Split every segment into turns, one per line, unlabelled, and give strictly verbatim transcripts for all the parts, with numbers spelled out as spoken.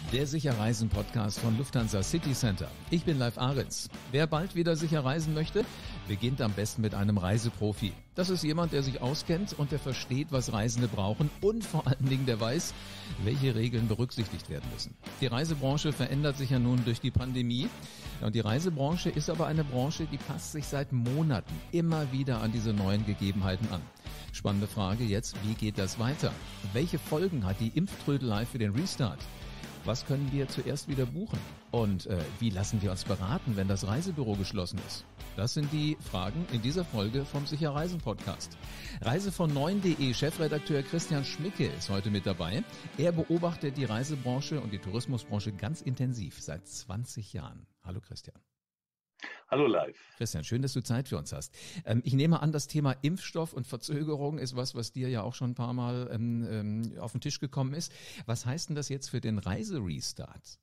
Der Sicher-Reisen-Podcast von Lufthansa City Center. Ich bin Live Ahrens. Wer bald wieder sicher reisen möchte, beginnt am besten mit einem Reiseprofi. Das ist jemand, der sich auskennt und der versteht, was Reisende brauchen und vor allen Dingen der weiß, welche Regeln berücksichtigt werden müssen. Die Reisebranche verändert sich ja nun durch die Pandemie. Und die Reisebranche ist aber eine Branche, die passt sich seit Monaten immer wieder an diese neuen Gegebenheiten an. Spannende Frage jetzt, wie geht das weiter? Welche Folgen hat die Impftrödelei für den Restart? Was können wir zuerst wieder buchen? Und äh, wie lassen wir uns beraten, wenn das Reisebüro geschlossen ist? Das sind die Fragen in dieser Folge vom Sicher Reisen Podcast. Reise von neun punkt de Chefredakteur Christian Schmicke ist heute mit dabei. Er beobachtet die Reisebranche und die Tourismusbranche ganz intensiv seit zwanzig Jahren. Hallo Christian.
Hallo Live.
Christian, schön, dass du Zeit für uns hast. Ähm, ich nehme an, das Thema Impfstoff und Verzögerung ist was, was dir ja auch schon ein paar Mal ähm, auf den Tisch gekommen ist. Was heißt denn das jetzt für den Reiserestart?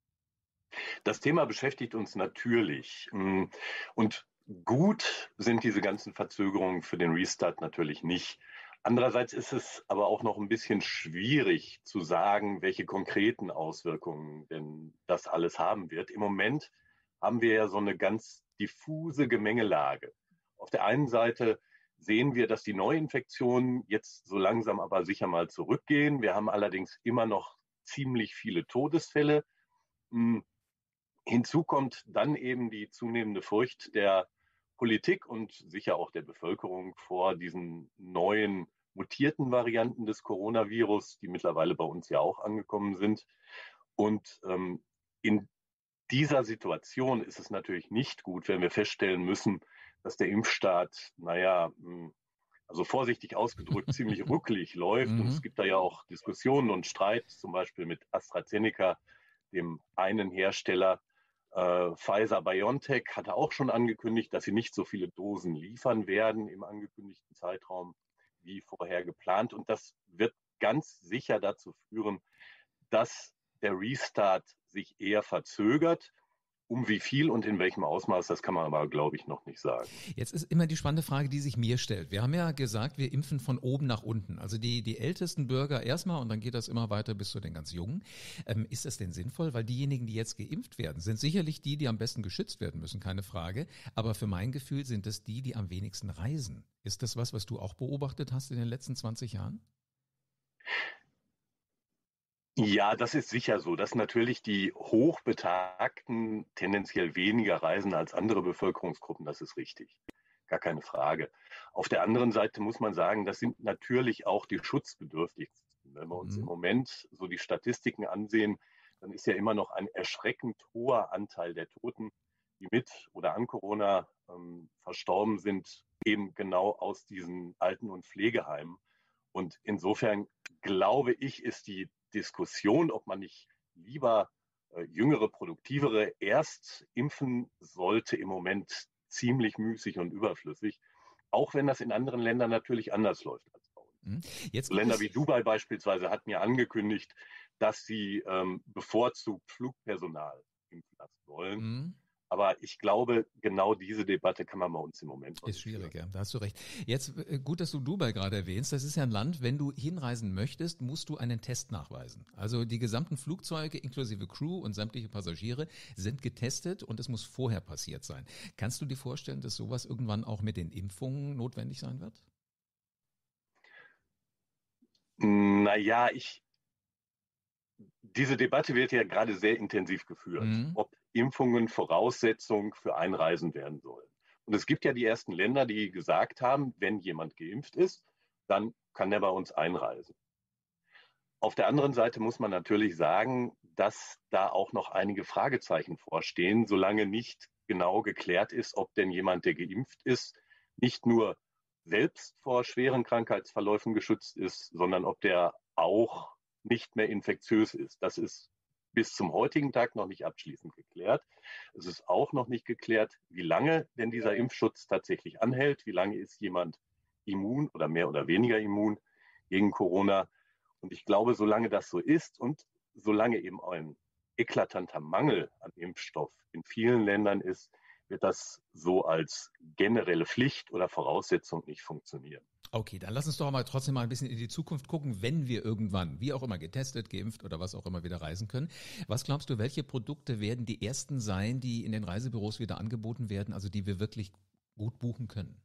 Das Thema beschäftigt uns natürlich. Und gut sind diese ganzen Verzögerungen für den Restart natürlich nicht. Andererseits ist es aber auch noch ein bisschen schwierig zu sagen, welche konkreten Auswirkungen denn das alles haben wird. Im Moment haben wir ja so eine ganz diffuse Gemengelage. Auf der einen Seite sehen wir, dass die Neuinfektionen jetzt so langsam aber sicher mal zurückgehen. Wir haben allerdings immer noch ziemlich viele Todesfälle. Hinzu kommt dann eben die zunehmende Furcht der Politik und sicher auch der Bevölkerung vor diesen neuen mutierten Varianten des Coronavirus, die mittlerweile bei uns ja auch angekommen sind. Und ähm, in dieser Situation ist es natürlich nicht gut, wenn wir feststellen müssen, dass der Impfstart, naja, also vorsichtig ausgedrückt, ziemlich ruckelig läuft. Und es gibt da ja auch Diskussionen und Streit, zum Beispiel mit AstraZeneca, dem einen Hersteller. Äh, Pfizer-BioNTech hatte auch schon angekündigt, dass sie nicht so viele Dosen liefern werden im angekündigten Zeitraum wie vorher geplant. Und das wird ganz sicher dazu führen, dass der Restart sich eher verzögert. Um wie viel und in welchem Ausmaß, das kann man aber, glaube ich, noch nicht sagen.
Jetzt ist immer die spannende Frage, die sich mir stellt. Wir haben ja gesagt, wir impfen von oben nach unten. Also die, die ältesten Bürger erstmal und dann geht das immer weiter bis zu den ganz Jungen. Ähm, ist das denn sinnvoll? Weil diejenigen, die jetzt geimpft werden, sind sicherlich die, die am besten geschützt werden müssen, keine Frage. Aber für mein Gefühl sind es die, die am wenigsten reisen. Ist das was, was du auch beobachtet hast in den letzten zwanzig Jahren?
Ja, das ist sicher so, dass natürlich die Hochbetagten tendenziell weniger reisen als andere Bevölkerungsgruppen. Das ist richtig. Gar keine Frage. Auf der anderen Seite muss man sagen, das sind natürlich auch die Schutzbedürftigsten. Wenn wir uns mhm. im Moment so die Statistiken ansehen, dann ist ja immer noch ein erschreckend hoher Anteil der Toten, die mit oder an Corona ähm, verstorben sind, eben genau aus diesen Alten- und Pflegeheimen. Und insofern glaube ich, ist die Diskussion, ob man nicht lieber äh, jüngere, produktivere erst impfen sollte, im Moment ziemlich müßig und überflüssig, auch wenn das in anderen Ländern natürlich anders läuft als bei uns. Jetzt Länder wie Dubai beispielsweise hatten ja angekündigt, dass sie ähm, bevorzugt Flugpersonal impfen lassen wollen. Mhm. Aber ich glaube, genau diese Debatte kann man bei uns im Moment noch
Ist schwierig, ja, da hast du recht. Jetzt gut, dass du Dubai gerade erwähnst. Das ist ja ein Land, wenn du hinreisen möchtest, musst du einen Test nachweisen. Also die gesamten Flugzeuge inklusive Crew und sämtliche Passagiere sind getestet und es muss vorher passiert sein. Kannst du dir vorstellen, dass sowas irgendwann auch mit den Impfungen notwendig sein wird?
Naja, ich Diese Debatte wird ja gerade sehr intensiv geführt, mhm. ob Impfungen Voraussetzung für Einreisen werden sollen. Und es gibt ja die ersten Länder, die gesagt haben, wenn jemand geimpft ist, dann kann er bei uns einreisen. Auf der anderen Seite muss man natürlich sagen, dass da auch noch einige Fragezeichen vorstehen, solange nicht genau geklärt ist, ob denn jemand, der geimpft ist, nicht nur selbst vor schweren Krankheitsverläufen geschützt ist, sondern ob der auch nicht mehr infektiös ist. Das ist bis zum heutigen Tag noch nicht abschließend geklärt. Es ist auch noch nicht geklärt, wie lange denn dieser Impfschutz tatsächlich anhält. Wie lange ist jemand immun oder mehr oder weniger immun gegen Corona? Und ich glaube, solange das so ist und solange eben ein eklatanter Mangel an Impfstoff in vielen Ländern ist, wird das so als generelle Pflicht oder Voraussetzung nicht funktionieren.
Okay, dann lass uns doch mal trotzdem mal ein bisschen in die Zukunft gucken, wenn wir irgendwann, wie auch immer, getestet, geimpft oder was auch immer wieder reisen können. Was glaubst du, welche Produkte werden die ersten sein, die in den Reisebüros wieder angeboten werden, also die wir wirklich gut buchen können?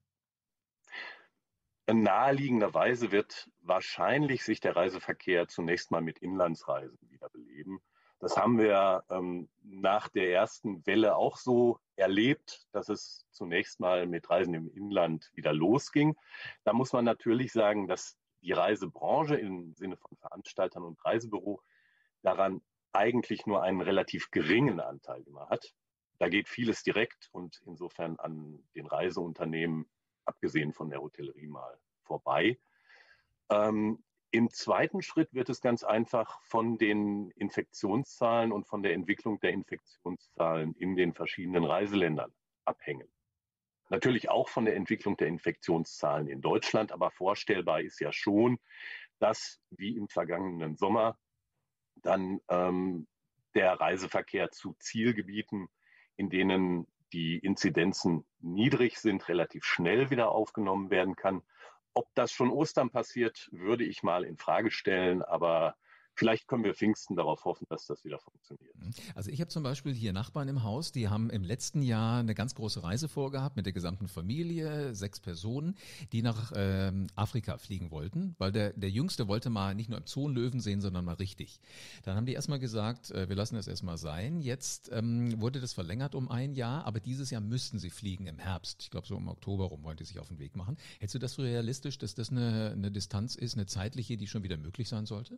Naheliegenderweise wird wahrscheinlich sich der Reiseverkehr zunächst mal mit Inlandsreisen wieder beleben. Das haben wir ähm, nach der ersten Welle auch so erlebt, dass es zunächst mal mit Reisen im Inland wieder losging. Da muss man natürlich sagen, dass die Reisebranche im Sinne von Veranstaltern und Reisebüro daran eigentlich nur einen relativ geringen Anteil immer hat. Da geht vieles direkt und insofern an den Reiseunternehmen, abgesehen von der Hotellerie, mal vorbei. Ähm, Im zweiten Schritt wird es ganz einfach von den Infektionszahlen und von der Entwicklung der Infektionszahlen in den verschiedenen Reiseländern abhängen. Natürlich auch von der Entwicklung der Infektionszahlen in Deutschland, aber vorstellbar ist ja schon, dass wie im vergangenen Sommer dann ähm, der Reiseverkehr zu Zielgebieten, in denen die Inzidenzen niedrig sind, relativ schnell wieder aufgenommen werden kann. Ob das schon Ostern passiert, würde ich mal in Frage stellen, aber vielleicht können wir Pfingsten darauf hoffen, dass das wieder funktioniert.
Also ich habe zum Beispiel hier Nachbarn im Haus, die haben im letzten Jahr eine ganz große Reise vorgehabt mit der gesamten Familie, sechs Personen, die nach ähm, Afrika fliegen wollten, weil der, der Jüngste wollte mal nicht nur im Zoo einen Löwen sehen, sondern mal richtig. Dann haben die erstmal gesagt, äh, wir lassen das erstmal sein. Jetzt ähm, wurde das verlängert um ein Jahr, aber dieses Jahr müssten sie fliegen im Herbst. Ich glaube so im Oktober rum wollen die sich auf den Weg machen. Hältst du das für realistisch, dass das eine, eine Distanz ist, eine zeitliche, die schon wieder möglich sein sollte?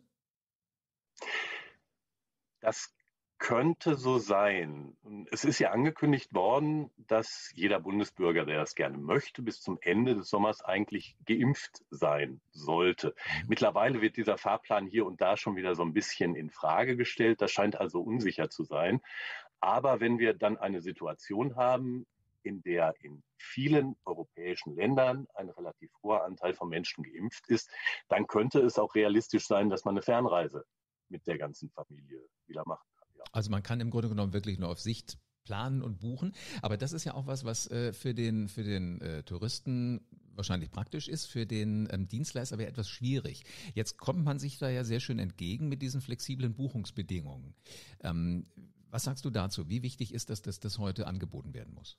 Das könnte so sein. Es ist ja angekündigt worden, dass jeder Bundesbürger, der das gerne möchte, bis zum Ende des Sommers eigentlich geimpft sein sollte.
Mhm.
Mittlerweile wird dieser Fahrplan hier und da schon wieder so ein bisschen in Frage gestellt. Das scheint also unsicher zu sein. Aber wenn wir dann eine Situation haben, in der in vielen europäischen Ländern ein relativ hoher Anteil von Menschen geimpft ist, dann könnte es auch realistisch sein, dass man eine Fernreise mit der ganzen Familie wieder machen kann. Ja.
Also man kann im Grunde genommen wirklich nur auf Sicht planen und buchen. Aber das ist ja auch was, was äh, für den für den äh, Touristen wahrscheinlich praktisch ist, für den ähm, Dienstleister aber etwas schwierig. Jetzt kommt man sich da ja sehr schön entgegen mit diesen flexiblen Buchungsbedingungen. Ähm, was sagst du dazu? Wie wichtig ist das, dass das heute angeboten werden muss?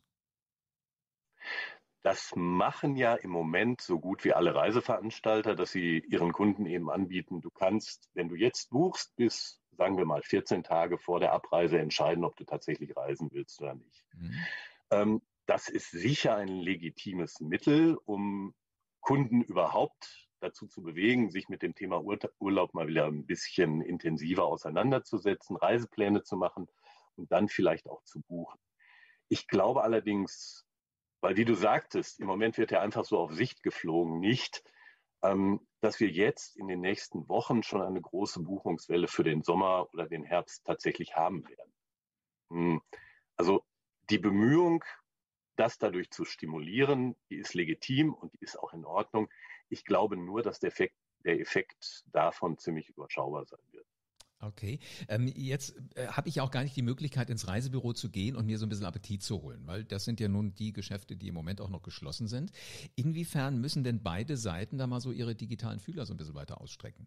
Das machen ja im Moment so gut wie alle Reiseveranstalter, dass sie ihren Kunden eben anbieten, du kannst, wenn du jetzt buchst, bis, sagen wir mal, vierzehn Tage vor der Abreise entscheiden, ob du tatsächlich reisen willst oder nicht.
Mhm.
Ähm, das ist sicher ein legitimes Mittel, um Kunden überhaupt dazu zu bewegen, sich mit dem Thema Ur Urlaub mal wieder ein bisschen intensiver auseinanderzusetzen, Reisepläne zu machen und dann vielleicht auch zu buchen. Ich glaube allerdings, weil wie du sagtest, im Moment wird ja einfach so auf Sicht geflogen, nicht, ähm, dass wir jetzt in den nächsten Wochen schon eine große Buchungswelle für den Sommer oder den Herbst tatsächlich haben werden. Hm. Also die Bemühung, das dadurch zu stimulieren, die ist legitim und die ist auch in Ordnung. Ich glaube nur, dass der Effekt, der Effekt davon ziemlich überschaubar sein wird.
Okay, ähm, jetzt äh, habe ich ja auch gar nicht die Möglichkeit, ins Reisebüro zu gehen und mir so ein bisschen Appetit zu holen, weil das sind ja nun die Geschäfte, die im Moment auch noch geschlossen sind. Inwiefern müssen denn beide Seiten da mal so ihre digitalen Fühler so ein bisschen weiter ausstrecken?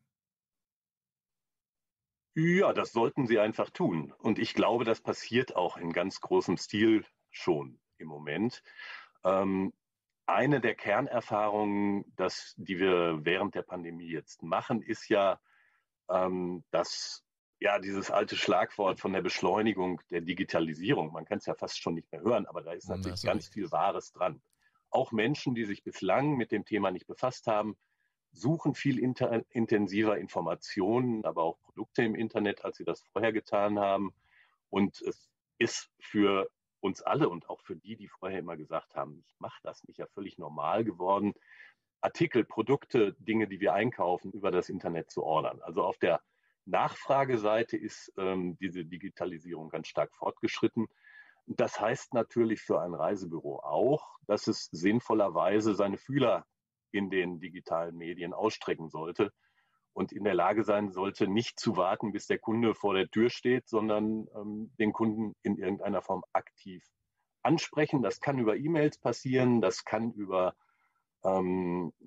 Ja, das sollten sie einfach tun. Und ich glaube, das passiert auch in ganz großem Stil schon im Moment. Ähm, eine der Kernerfahrungen, dass, die wir während der Pandemie jetzt machen, ist ja, ähm, dass ja dieses alte Schlagwort von der Beschleunigung der Digitalisierung, man kann es ja fast schon nicht mehr hören, aber da ist
Hm, da
natürlich
hast du
ganz
recht.
viel Wahres dran. Auch Menschen, die sich bislang mit dem Thema nicht befasst haben, suchen viel inter intensiver Informationen, aber auch Produkte im Internet, als sie das vorher getan haben. Und es ist für uns alle und auch für die, die vorher immer gesagt haben, ich mache das nicht, ja völlig normal geworden, Artikel, Produkte, Dinge, die wir einkaufen, über das Internet zu ordern. Also auf der Nachfrageseite ist ähm, diese Digitalisierung ganz stark fortgeschritten. Das heißt natürlich für ein Reisebüro auch, dass es sinnvollerweise seine Fühler in den digitalen Medien ausstrecken sollte und in der Lage sein sollte, nicht zu warten, bis der Kunde vor der Tür steht, sondern ähm, den Kunden in irgendeiner Form aktiv ansprechen. Das kann über E-Mails passieren, das kann über ähm,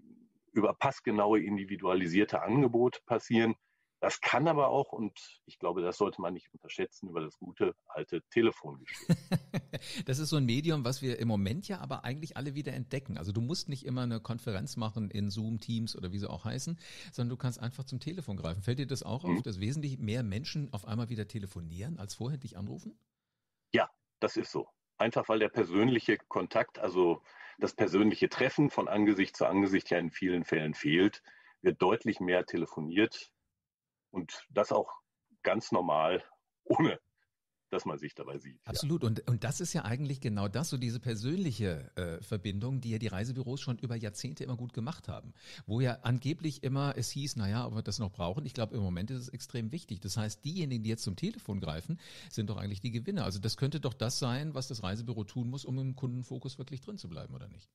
über passgenaue, individualisierte Angebote passieren. Das kann aber auch, und ich glaube, das sollte man nicht unterschätzen, über das gute alte Telefon geschehen.
Das ist so ein Medium, was wir im Moment ja aber eigentlich alle wieder entdecken. Also du musst nicht immer eine Konferenz machen in Zoom, Teams oder wie sie auch heißen, sondern du kannst einfach zum Telefon greifen. Fällt dir das auch auf,
Mhm.
dass wesentlich mehr Menschen auf einmal wieder telefonieren, als vorher dich anrufen?
Ja, das ist so. Einfach weil der persönliche Kontakt, also das persönliche Treffen von Angesicht zu Angesicht ja in vielen Fällen fehlt, wird deutlich mehr telefoniert und das auch ganz normal, ohne dass man sich dabei sieht. Ja.
Absolut. Und, und das ist ja eigentlich genau das, so diese persönliche äh, Verbindung, die ja die Reisebüros schon über Jahrzehnte immer gut gemacht haben. Wo ja angeblich immer es hieß, naja, ob wir das noch brauchen. Ich glaube, im Moment ist es extrem wichtig. Das heißt, diejenigen, die jetzt zum Telefon greifen, sind doch eigentlich die Gewinner. Also das könnte doch das sein, was das Reisebüro tun muss, um im Kundenfokus wirklich drin zu bleiben, oder nicht?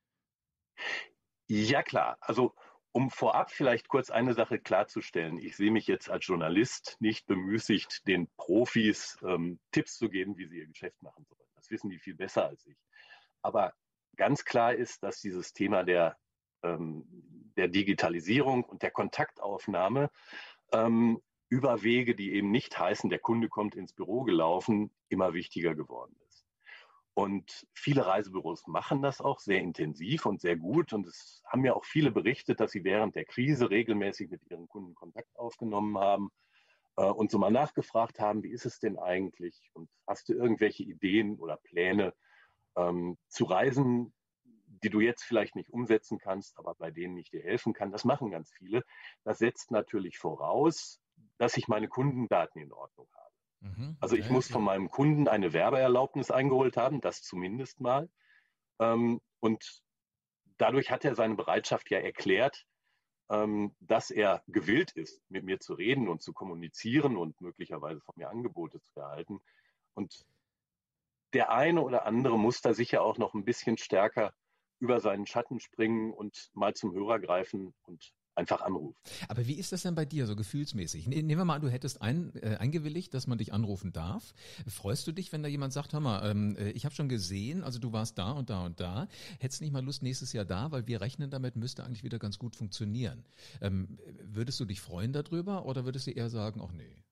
Ja, klar. Also um vorab vielleicht kurz eine Sache klarzustellen. Ich sehe mich jetzt als Journalist nicht bemüßigt, den Profis ähm, Tipps zu geben, wie sie ihr Geschäft machen sollen. Das wissen die viel besser als ich. Aber ganz klar ist, dass dieses Thema der, ähm, der Digitalisierung und der Kontaktaufnahme ähm, über Wege, die eben nicht heißen, der Kunde kommt ins Büro gelaufen, immer wichtiger geworden ist. Und viele Reisebüros machen das auch sehr intensiv und sehr gut. Und es haben ja auch viele berichtet, dass sie während der Krise regelmäßig mit ihren Kunden Kontakt aufgenommen haben äh, und so mal nachgefragt haben, wie ist es denn eigentlich? Und hast du irgendwelche Ideen oder Pläne ähm, zu Reisen, die du jetzt vielleicht nicht umsetzen kannst, aber bei denen ich dir helfen kann? Das machen ganz viele. Das setzt natürlich voraus, dass ich meine Kundendaten in Ordnung habe.
Mhm.
Also
Ja,
ich
ja,
muss von
klar.
meinem Kunden eine Werbeerlaubnis eingeholt haben, das zumindest mal. Ähm, und dadurch hat er seine Bereitschaft ja erklärt, ähm, dass er gewillt ist, mit mir zu reden und zu kommunizieren und möglicherweise von mir Angebote zu erhalten. Und der eine oder andere muss da sicher auch noch ein bisschen stärker über seinen Schatten springen und mal zum Hörer greifen und einfach anrufen.
Aber wie ist das denn bei dir, so gefühlsmäßig? Ne- Nehmen wir mal an, du hättest ein, äh, eingewilligt, dass man dich anrufen darf. Freust du dich, wenn da jemand sagt, hör mal, ähm, äh, ich habe schon gesehen, also du warst da und da und da, hättest nicht mal Lust nächstes Jahr da, weil wir rechnen damit, müsste eigentlich wieder ganz gut funktionieren. Ähm, würdest du dich freuen darüber oder würdest du eher sagen, ach nee?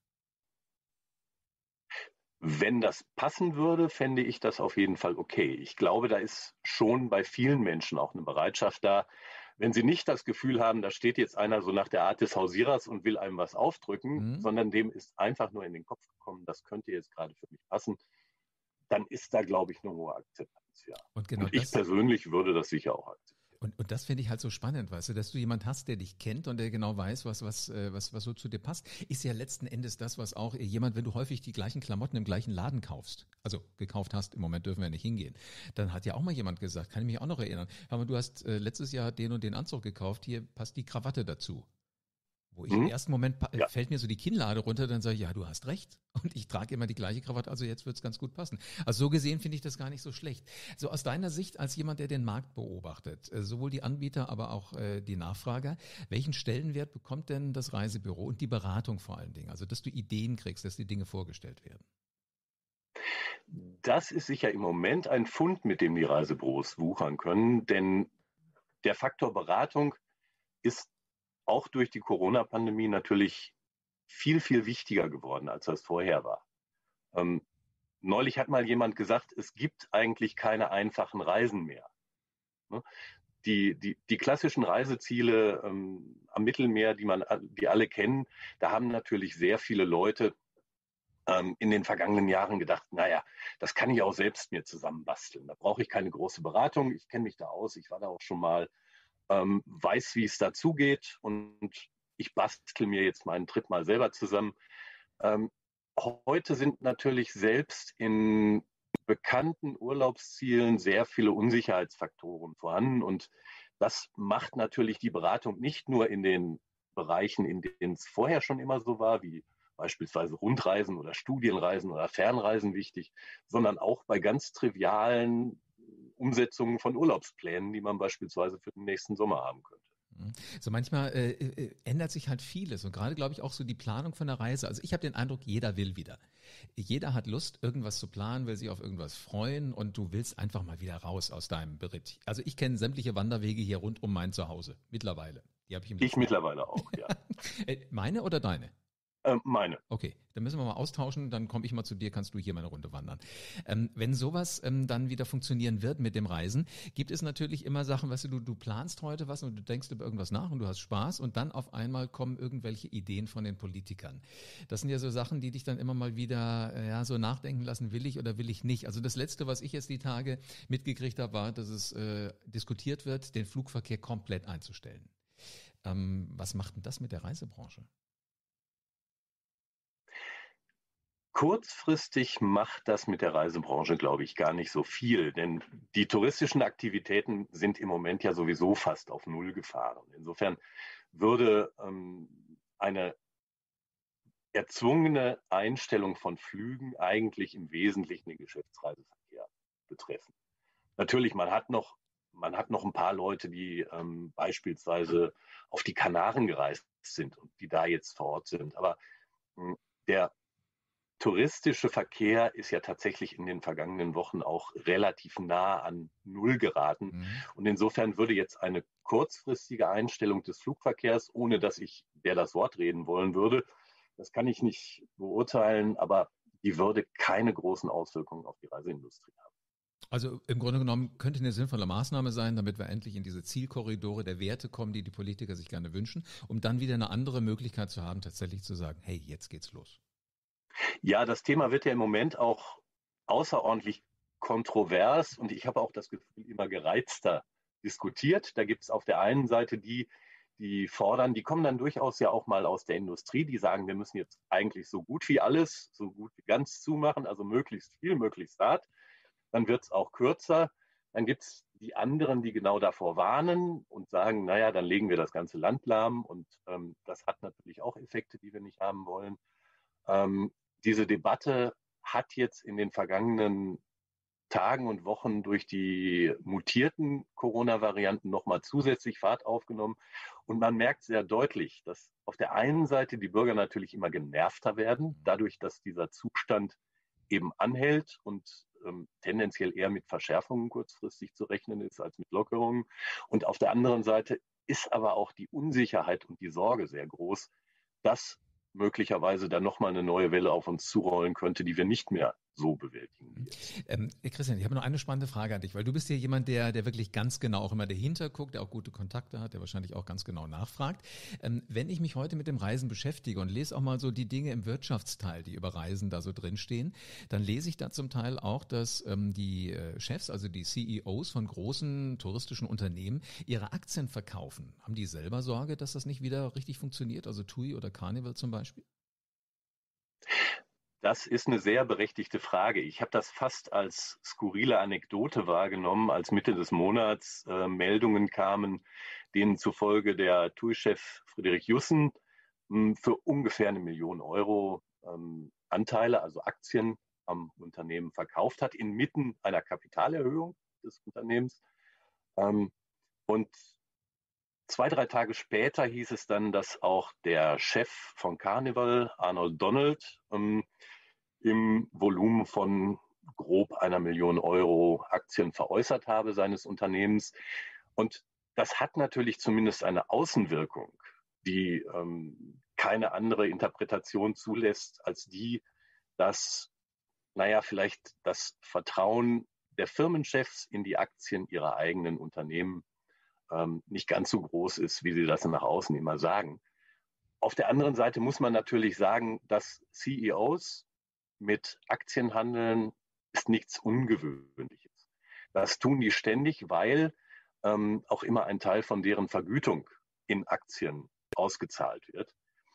Wenn das passen würde, fände ich das auf jeden Fall okay. Ich glaube, da ist schon bei vielen Menschen auch eine Bereitschaft da, wenn sie nicht das Gefühl haben, da steht jetzt einer so nach der Art des Hausierers und will einem was aufdrücken,
Hm?
sondern dem ist einfach nur in den Kopf gekommen, das könnte jetzt gerade für mich passen, dann ist da, glaube ich, eine hohe Akzeptanz, ja.
Und genau
Und ich
das,
persönlich würde das sicher auch akzeptieren.
Und, und das finde ich halt so spannend, weißt du, dass du jemand hast, der dich kennt und der genau weiß, was, was, äh, was, was so zu dir passt, ist ja letzten Endes das, was auch jemand, wenn du häufig die gleichen Klamotten im gleichen Laden kaufst, also gekauft hast, im Moment dürfen wir nicht hingehen, dann hat ja auch mal jemand gesagt, kann ich mich auch noch erinnern, aber du hast äh, letztes Jahr den und den Anzug gekauft, hier passt die Krawatte dazu. Wo ich im
Mhm.
ersten Moment pa-
Ja.
fällt mir so die Kinnlade runter, dann sage ich, ja, du hast recht. Und ich trage immer die gleiche Krawatte, also jetzt wird's ganz gut passen. Also so gesehen finde ich das gar nicht so schlecht. So aus deiner Sicht als jemand, der den Markt beobachtet, äh, sowohl die Anbieter, aber auch äh, die Nachfrager, welchen Stellenwert bekommt denn das Reisebüro und die Beratung vor allen Dingen? Also dass du Ideen kriegst, dass die Dinge vorgestellt werden.
Das ist sicher im Moment ein Fund, mit dem die Reisebüros wuchern können, denn der Faktor Beratung ist auch durch die Corona-Pandemie natürlich viel, viel wichtiger geworden, als das vorher war. Ähm, neulich hat mal jemand gesagt, es gibt eigentlich keine einfachen Reisen mehr. Ne? Die, die, die klassischen Reiseziele ähm, am Mittelmeer, die man, die alle kennen, da haben natürlich sehr viele Leute ähm, in den vergangenen Jahren gedacht, naja, das kann ich auch selbst mir zusammenbasteln. Da brauche ich keine große Beratung. Ich kenne mich da aus. Ich war da auch schon mal, ähm, weiß, wie es dazugeht und ich bastel mir jetzt meinen Trip mal selber zusammen. Ähm, heute sind natürlich selbst in bekannten Urlaubszielen sehr viele Unsicherheitsfaktoren vorhanden und das macht natürlich die Beratung nicht nur in den Bereichen, in denen es vorher schon immer so war, wie beispielsweise Rundreisen oder Studienreisen oder Fernreisen wichtig, sondern auch bei ganz trivialen Umsetzungen von Urlaubsplänen, die man beispielsweise für den nächsten Sommer haben könnte.
So manchmal äh, äh, ändert sich halt vieles und gerade glaube ich auch so die Planung von der Reise. Also ich habe den Eindruck, jeder will wieder. Jeder hat Lust, irgendwas zu planen, will sich auf irgendwas freuen und du willst einfach mal wieder raus aus deinem Beritt. Also ich kenne sämtliche Wanderwege hier rund um mein Zuhause mittlerweile. Die habe ich im
Ich mittlerweile auch, ja.
Meine oder deine?
Ähm, meine.
Okay, dann müssen wir mal austauschen, dann komme ich mal zu dir, kannst du hier mal eine Runde wandern. Ähm, wenn sowas ähm, dann wieder funktionieren wird mit dem Reisen, gibt es natürlich immer Sachen, weißt du, du, du planst heute was und du denkst über irgendwas nach und du hast Spaß und dann auf einmal kommen irgendwelche Ideen von den Politikern. Das sind ja so Sachen, die dich dann immer mal wieder äh, ja so nachdenken lassen, will ich oder will ich nicht. Also das Letzte, was ich jetzt die Tage mitgekriegt habe, war, dass es äh, diskutiert wird, den Flugverkehr komplett einzustellen. Ähm, was macht denn das mit der Reisebranche?
Kurzfristig macht das mit der Reisebranche, glaube ich, gar nicht so viel, denn die touristischen Aktivitäten sind im Moment ja sowieso fast auf Null gefahren. Insofern würde ähm, eine erzwungene Einstellung von Flügen eigentlich im Wesentlichen den Geschäftsreiseverkehr betreffen. Natürlich, man hat noch, man hat noch ein paar Leute, die ähm, beispielsweise auf die Kanaren gereist sind und die da jetzt vor Ort sind. Aber mh, der touristische Verkehr ist ja tatsächlich in den vergangenen Wochen auch relativ nah an Null geraten.
Mhm.
Und insofern würde jetzt eine kurzfristige Einstellung des Flugverkehrs, ohne dass ich der das Wort reden wollen würde, das kann ich nicht beurteilen, aber die würde keine großen Auswirkungen auf die Reiseindustrie haben.
Also im Grunde genommen könnte eine sinnvolle Maßnahme sein, damit wir endlich in diese Zielkorridore der Werte kommen, die die Politiker sich gerne wünschen, um dann wieder eine andere Möglichkeit zu haben, tatsächlich zu sagen, hey, jetzt geht's los.
Ja, das Thema wird ja im Moment auch außerordentlich kontrovers und ich habe auch das Gefühl, immer gereizter diskutiert. Da gibt es auf der einen Seite die, die fordern, die kommen dann durchaus ja auch mal aus der Industrie, die sagen, wir müssen jetzt eigentlich so gut wie alles, so gut wie ganz zumachen, also möglichst viel, möglichst hart. Dann wird es auch kürzer. Dann gibt es die anderen, die genau davor warnen und sagen, naja, dann legen wir das ganze Land lahm und ähm, das hat natürlich auch Effekte, die wir nicht haben wollen. Ähm, diese Debatte hat jetzt in den vergangenen Tagen und Wochen durch die mutierten Corona-Varianten nochmal zusätzlich Fahrt aufgenommen. Und man merkt sehr deutlich, dass auf der einen Seite die Bürger natürlich immer genervter werden, dadurch, dass dieser Zustand eben anhält und ähm, tendenziell eher mit Verschärfungen kurzfristig zu rechnen ist als mit Lockerungen. Und auf der anderen Seite ist aber auch die Unsicherheit und die Sorge sehr groß, dass möglicherweise dann nochmal eine neue Welle auf uns zurollen könnte, die wir nicht mehr so bewältigen.
Ähm, Christian, ich habe noch eine spannende Frage an dich, weil du bist ja jemand, der, der wirklich ganz genau auch immer dahinter guckt, der auch gute Kontakte hat, der wahrscheinlich auch ganz genau nachfragt. Ähm, wenn ich mich heute mit dem Reisen beschäftige und lese auch mal so die Dinge im Wirtschaftsteil, die über Reisen da so drinstehen, dann lese ich da zum Teil auch, dass ähm, die äh, Chefs, also die C E Os von großen touristischen Unternehmen, ihre Aktien verkaufen. Haben die selber Sorge, dass das nicht wieder richtig funktioniert? Also TUI oder Carnival zum Beispiel?
Das ist eine sehr berechtigte Frage. Ich habe das fast als skurrile Anekdote wahrgenommen, als Mitte des Monats äh, Meldungen kamen, denen zufolge der T U I-Chef Friedrich Jussen mh, für ungefähr eine Million Euro ähm, Anteile, also Aktien am Unternehmen verkauft hat, inmitten einer Kapitalerhöhung des Unternehmens. Ähm, und Zwei, drei Tage später hieß es dann, dass auch der Chef von Carnival, Arnold Donald, ähm, im Volumen von grob einer Million Euro Aktien veräußert habe seines Unternehmens. Und das hat natürlich zumindest eine Außenwirkung, die ähm, keine andere Interpretation zulässt als die, dass, naja, vielleicht das Vertrauen der Firmenchefs in die Aktien ihrer eigenen Unternehmen ähm, nicht ganz so groß ist, wie sie das nach außen immer sagen. Auf der anderen Seite muss man natürlich sagen, dass C E Os mit Aktien handeln ist nichts Ungewöhnliches. Das tun die ständig, weil ähm, auch immer ein Teil von deren Vergütung in Aktien ausgezahlt wird.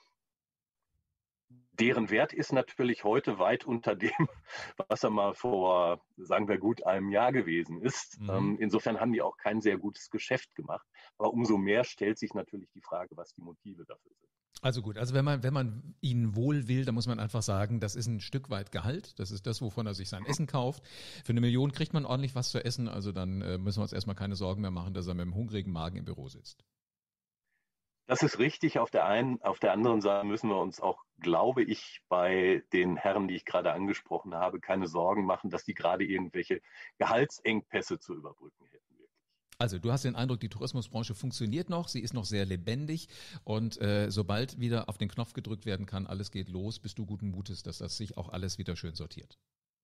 Deren Wert ist natürlich heute weit unter dem, was er mal vor, sagen wir, gut einem Jahr gewesen ist. Mhm. Ähm, insofern haben die auch kein sehr gutes Geschäft gemacht. Aber umso mehr stellt sich natürlich die Frage, was die Motive dafür sind.
Also gut, also wenn man, wenn man ihnen wohl will, dann muss man einfach sagen, das ist ein Stück weit Gehalt. Das ist das, wovon er sich sein Essen kauft. Für eine Million kriegt man ordentlich was zu essen. Also dann äh, müssen wir uns erstmal keine Sorgen mehr machen, dass er mit einem hungrigen Magen im Büro sitzt.
Das ist richtig. Auf der einen, auf der anderen Seite müssen wir uns auch, glaube ich, bei den Herren, die ich gerade angesprochen habe, keine Sorgen machen, dass die gerade irgendwelche Gehaltsengpässe zu überbrücken hätten.
Also du hast den Eindruck, die Tourismusbranche funktioniert noch, sie ist noch sehr lebendig und äh, sobald wieder auf den Knopf gedrückt werden kann, alles geht los, bist du guten Mutes, dass das sich auch alles wieder schön sortiert?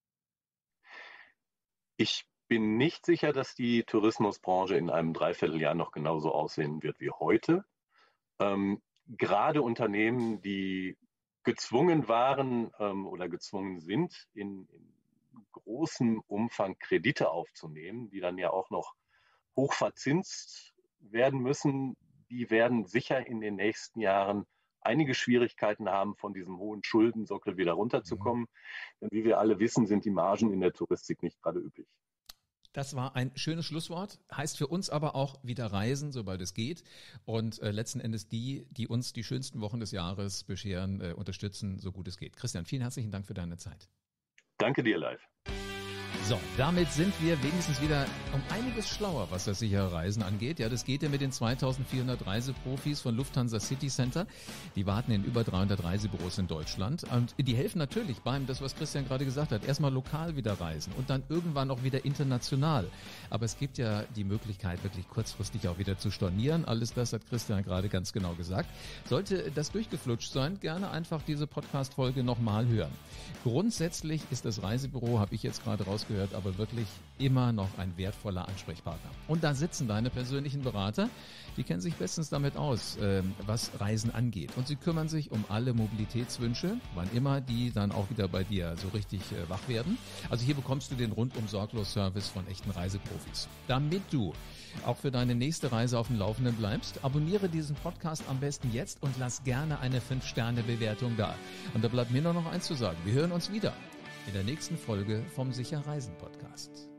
Ich bin nicht sicher, dass die Tourismusbranche in einem Dreivierteljahr noch genauso aussehen wird wie heute. Ähm, gerade Unternehmen, die gezwungen waren ähm, oder gezwungen sind, in, in großem Umfang Kredite aufzunehmen, die dann ja auch noch hoch verzinst werden müssen, die werden sicher in den nächsten Jahren einige Schwierigkeiten haben, von diesem hohen Schuldensockel wieder runterzukommen. Mhm. Denn wie wir alle wissen, sind die Margen in der Touristik nicht gerade üppig.
Das war ein schönes Schlusswort, heißt für uns aber auch wieder reisen, sobald es geht und äh, letzten Endes die, die uns die schönsten Wochen des Jahres bescheren, äh, unterstützen, so gut es geht. Christian, vielen herzlichen Dank für deine Zeit.
Danke dir, Live.
So, damit sind wir wenigstens wieder um einiges schlauer, was das sichere Reisen angeht. Ja, das geht ja mit den zweitausendvierhundert Reiseprofis von Lufthansa City Center. Die warten in über dreihundert Reisebüros in Deutschland und die helfen natürlich beim, das was Christian gerade gesagt hat, erstmal lokal wieder reisen und dann irgendwann auch wieder international. Aber es gibt ja die Möglichkeit, wirklich kurzfristig auch wieder zu stornieren. Alles das hat Christian gerade ganz genau gesagt. Sollte das durchgeflutscht sein, gerne einfach diese Podcast-Folge nochmal hören. Grundsätzlich ist das Reisebüro, habe ich jetzt gerade rausgehört, aber wirklich immer noch ein wertvoller Ansprechpartner. Und da sitzen deine persönlichen Berater, die kennen sich bestens damit aus, was Reisen angeht. Und sie kümmern sich um alle Mobilitätswünsche, wann immer die dann auch wieder bei dir so richtig wach werden. Also hier bekommst du den rundum sorglos Service von echten Reiseprofis. Damit du auch für deine nächste Reise auf dem Laufenden bleibst, abonniere diesen Podcast am besten jetzt und lass gerne eine fünf Sterne Bewertung da. Und da bleibt mir nur noch eins zu sagen. Wir hören uns wieder in der nächsten Folge vom Sicher Reisen Podcast.